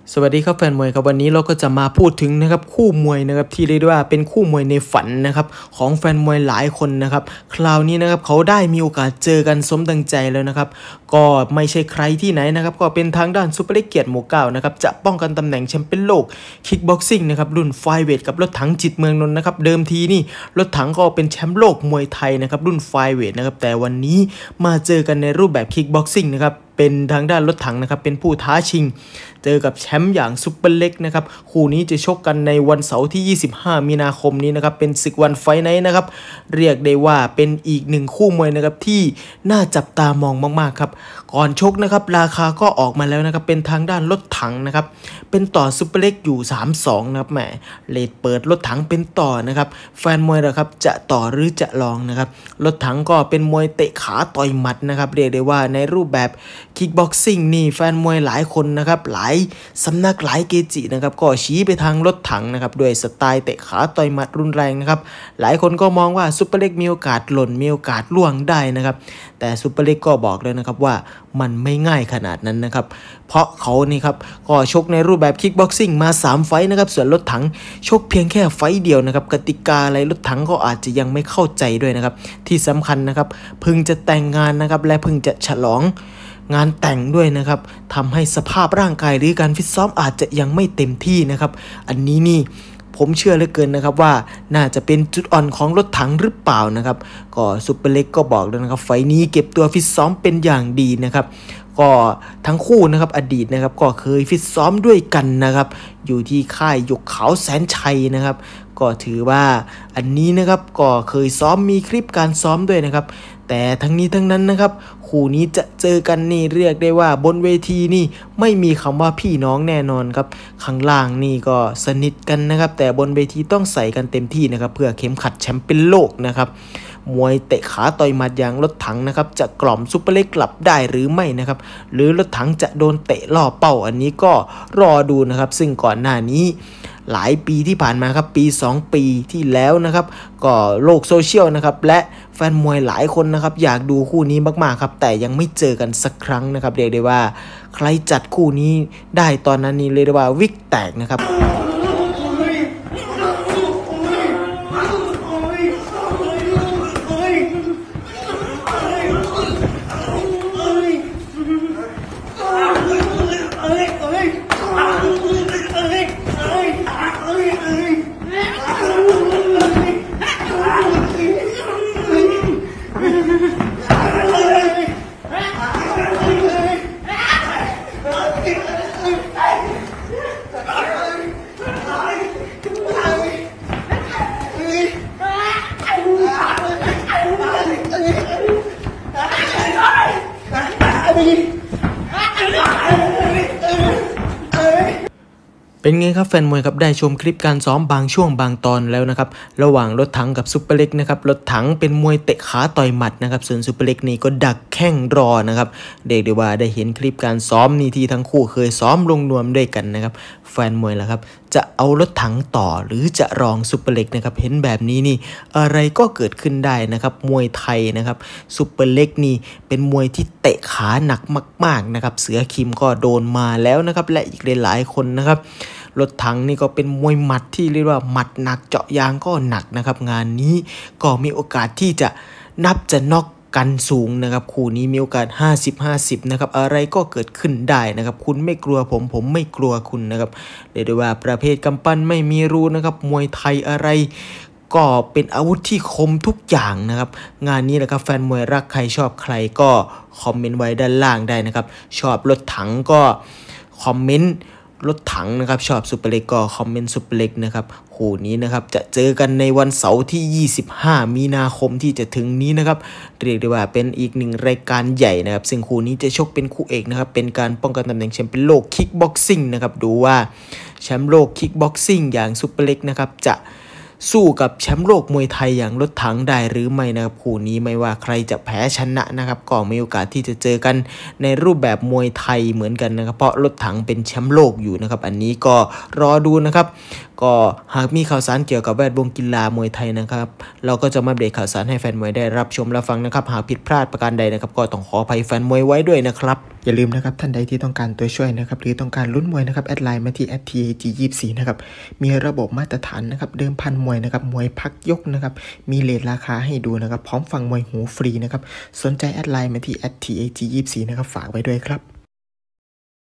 สวัสดีครับแฟนมวยครับวันนี้เราก็จะมาพูดถึงนะครับคู่มวยนะครับที่เรียกว่าเป็นคู่มวยในฝันนะครับของแฟนมวยหลายคนนะครับคราวนี้นะครับเขาได้มีโอกาสเจอกันสมดังใจแล้วนะครับก็ไม่ใช่ใครที่ไหนนะครับก็เป็นทางด้านซุปเปอร์เล็กเกียรติหมู่ 9นะครับจะป้องกันตำแหน่งแชมเปี้ยนโลกคิกบ็อกซิ่งนะครับรุ่นไฟเวทกับรถถังจิตเมืองนนท์นะครับเดิมทีนี่รถถังก็เป็นแชมป์โลกมวยไทยนะครับรุ่นไฟเวทนะครับแต่วันนี้มาเจอกันในรูปแบบคิกบ็อกซิ่งนะครับเป็นทางด้านรถถังนะครับเป็นผู้ท้าชิงเจอกับแชมป์อย่างซุปเปอร์เล็กนะครับคู่นี้จะชกกันในวันเสาร์ที่25มีนาคมนี้นะครับเป็นศึกวันไฟไนท์นะครับเรียกได้ว่าเป็นอีกหนึ่งคู่มวยนะครับที่น่าจับตามองมากๆครับก่อนชกนะครับราคาก็ออกมาแล้วนะครับเป็นทางด้านรถถังนะครับเป็นต่อซุปเปอร์เล็กอยู่ 3-2 นะครับแหมเลทเปิดรถถังเป็นต่อนะครับแฟนมวยนะครับจะต่อหรือจะลองนะครับรถถังก็เป็นมวยเตะขาต่อยหมัดนะครับเรียกได้ว่าในรูปแบบคิกบ็อกซิ่งนี่แฟนมวยหลายคนนะครับหลายสำนักหลายเกจินะครับก็ชี้ไปทางรถถังนะครับด้วยสไตล์เตะขาต่อยหมัดรุนแรงนะครับหลายคนก็มองว่าซุปเปอร์เล็กมีโอกาสหล่นมีโอกาสล่วงได้นะครับแต่ซุปเปอร์เล็กก็บอกเลยนะครับว่ามันไม่ง่ายขนาดนั้นนะครับเพราะเขานี่ครับก็ชกในรูปแบบคิกบ็อกซิ่งมา3ไฟต์นะครับส่วนรถถังชกเพียงแค่ไฟต์เดียวนะครับกติกาอะไรรถถังก็อาจจะยังไม่เข้าใจด้วยนะครับที่สำคัญนะครับเพิ่งจะแต่งงานนะครับและเพิ่งจะฉลองงานแต่งด้วยนะครับทำให้สภาพร่างกายหรือการฟิตซ้อมอาจจะยังไม่เต็มที่นะครับอันนี้นี่ผมเชื่อเหลือเกินนะครับว่าน่าจะเป็นจุดอ่อนของรถถังหรือเปล่านะครับก็ซุปเปอร์เล็กก็บอกแล้วนะครับไฟนี้เก็บตัวฟิตซ้อมเป็นอย่างดีนะครับก็ทั้งคู่นะครับอดีตนะครับก็เคยฟิตซ้อมด้วยกันนะครับอยู่ที่ค่ายหยกขาวแสนชัยนะครับก็ถือว่าอันนี้นะครับก็เคยซ้อมมีคลิปการซ้อมด้วยนะครับแต่ทั้งนี้ทั้งนั้นนะครับคู่นี้จะเจอกันนี่เรียกได้ว่าบนเวทีนี่ไม่มีคำว่าพี่น้องแน่นอนครับข้างล่างนี่ก็สนิทกันนะครับแต่บนเวทีต้องใส่กันเต็มที่นะครับเพื่อเข็มขัดแชมป์เป็นโลกนะครับมวยเตะขาต่อยหมัดอย่างรถถังนะครับจะกล่อมซุปเปอร์เล็กกลับได้หรือไม่นะครับหรือรถถังจะโดนเตะล่อเป้าอันนี้ก็รอดูนะครับซึ่งก่อนหน้านี้หลายปีที่ผ่านมาครับปี2ปีที่แล้วนะครับก็โลกโซเชียลนะครับและแฟนมวยหลายคนนะครับอยากดูคู่นี้มากๆครับแต่ยังไม่เจอกันสักครั้งนะครับเรียกได้ว่าใครจัดคู่นี้ได้ตอนนั้นนี่เรียกได้ว่าวิกแตกนะครับเป็นไงครับแฟนมวยครับได้ชมคลิปการซ้อมบางช่วงบางตอนแล้วนะครับระหว่างรถถังกับซุปเปอร์เล็กนะครับรถถังเป็นมวยเตะขาต่อยหมัดนะครับส่วนซุปเปอร์เล็กนี่ก็ดักแข้งรอนะครับเรียกได้ว่าได้เห็นคลิปการซ้อมนี่ที่ทั้งคู่เคยซ้อมลงนวมด้วยกันนะครับแฟนมวยล่ะครับจะเอารถถังต่อหรือจะรองซุปเปอร์เล็กนะครับเห็นแบบนี้นี่อะไรก็เกิดขึ้นได้นะครับมวยไทยนะครับซุปเปอร์เล็กนี่เป็นมวยที่เตะขาหนักมากๆนะครับเสือคิมก็โดนมาแล้วนะครับและอีกหลายๆคนนะครับรถถังนี่ก็เป็นมวยหมัดที่เรียกว่าหมัดหนักเจาะยางก็หนักนะครับงานนี้ก็มีโอกาสที่จะนับจะน็อกกันสูงนะครับคู่นี้มีโอกาส50-50นะครับอะไรก็เกิดขึ้นได้นะครับคุณไม่กลัวผมไม่กลัวคุณนะครับเรียกได้ว่าประเภทกำปั้นไม่มีรูนะครับมวยไทยอะไรก็เป็นอาวุธที่คมทุกอย่างนะครับงานนี้นะครับแฟนมวยรักใครชอบใครก็คอมเมนต์ไว้ด้านล่างได้นะครับชอบรถถังก็คอมเมนต์รถถังนะครับชอบซุปเปอร์เล็กก็คอมเมนต์ซุปเปอร์เล็กนะครับคู่นี้นะครับจะเจอกันในวันเสาร์ที่25มีนาคมที่จะถึงนี้นะครับเรียกได้ว่าเป็นอีกหนึ่งรายการใหญ่นะครับซึ่งคู่นี้จะชกเป็นคู่เอกนะครับเป็นการป้องกันตำแหน่งแชมป์เป็นโลกคิกบ็อกซิ่งนะครับดูว่าแชมป์โลกคิกบ็อกซิ่งอย่างซุปเปอร์เล็กนะครับจะสู้กับแชมป์โลกมวยไทยอย่างรถถังได้หรือไม่นะครับคู่นี้ไม่ว่าใครจะแพ้ชนะนะครับก็มีโอกาสที่จะเจอกันในรูปแบบมวยไทยเหมือนกันนะครับเพราะรถถังเป็นแชมป์โลกอยู่นะครับอันนี้ก็รอดูนะครับก็หากมีข่าวสารเกี่ยวกับแวดวงกีฬามวยไทยนะครับเราก็จะมาอัปเดตข่าวสารให้แฟนมวยได้รับชมรับฟังนะครับหากผิดพลาดประการใดนะครับก็ต้องขออภัยแฟนมวยไว้ด้วยนะครับอย่าลืมนะครับท่านใดที่ต้องการตัวช่วยนะครับหรือต้องการลุ้นมวยนะครับแอดไลน์มาที่ @tag24 นะครับมีระบบมาตรฐานนะครับเดิมพันมวยนะครับมวยพักยกนะครับมีเรทราคาให้ดูนะครับพร้อมฟังมวยหูฟรีนะครับสนใจแอดไลน์มาที่ @tag24 นะครับฝากไว้ด้วยครับ